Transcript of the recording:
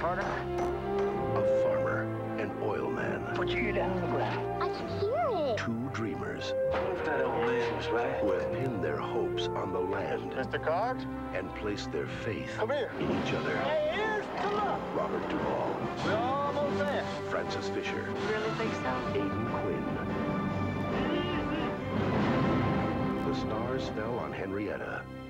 partner? A farmer, an oil man. Put your ear down on the ground. I can hear it. Two dreamers If that old man was right. who have pinned their hopes on the land Mr. Cox? and placed their faith Come here. in each other. Hey, here's to luck. Robert Duvall, We're almost there. Francis Fisher, You really think so? Aidan Quinn. The stars fell on Henrietta.